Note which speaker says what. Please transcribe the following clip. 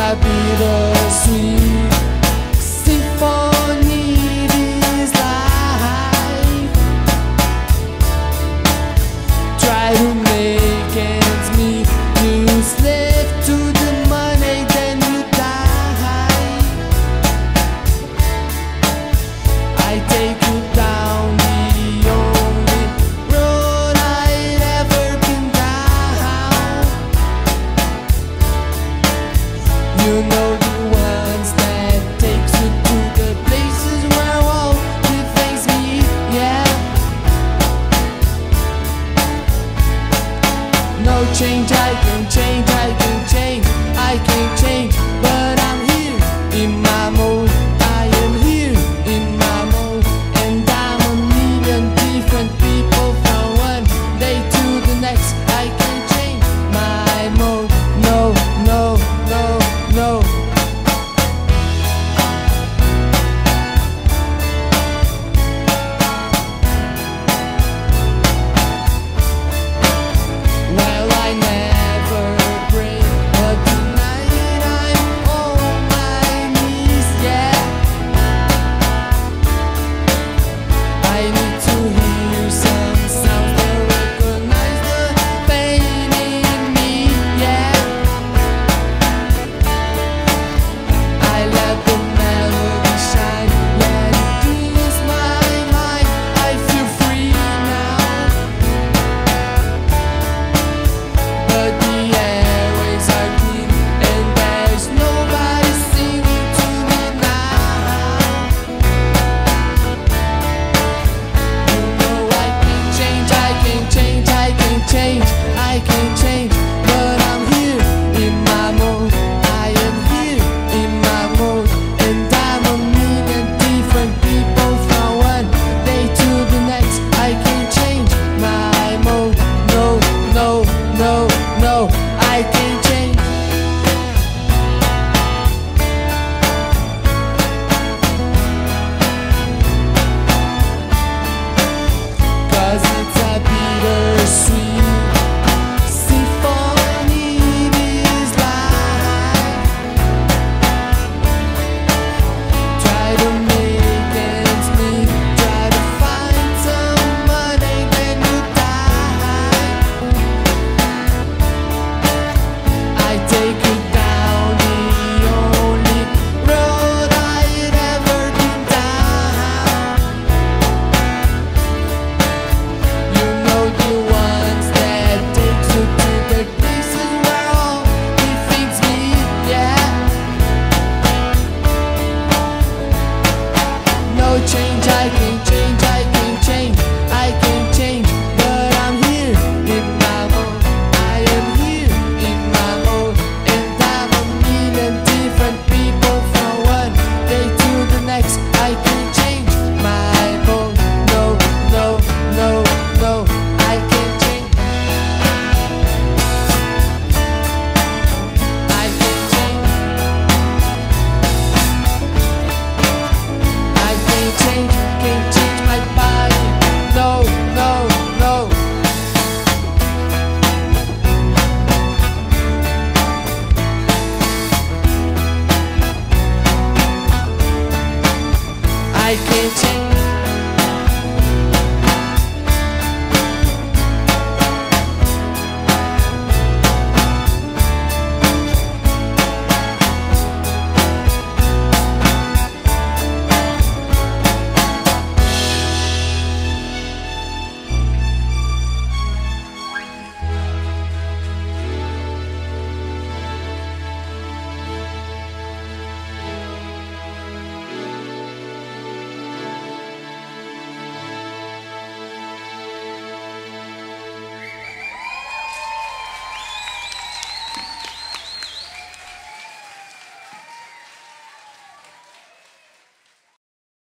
Speaker 1: a bittersweet symphony this life. Try to make ends meet, you slave to the money, then you die. I take you down the only road I'd ever been down. You know the ones that takes you to the places where all good things meet, yeah. No change, I can change, I can change, I can change, but I'm here in my mode. I am here in my mode, and I'm a million different people from one day to the next. I can change my mode. No, no, no, no. Well, I never pray, but tonight I'm on my knees, yeah. I need to hear some sounds that recognize the pain in me, yeah. I let the melody shine, let it ease my mind. I feel free now, but the airways are clean and there's nobody singing to me now. You know I can change, I can change, I can change, I can change, but I'm here in my mode. I am here in my mode, and I'm a million different people from one day to the next. I can change my mode. No, no, no, no, I can change. Cause it's a bittersweet symphony this life. Try to make ends meet, try to find some money, then you die. I take you down the only road I'd ever been down. You know the ones that takes you to the places where all the things meet, yeah. No change, I can change, I can change, I can change, but I'm here in my mode. I am here in my mode, and I'm a million different people from one day to the next. I can change my mode. No, no, no, no, I can change. I can change. I can change my body. No, no, no. I can change.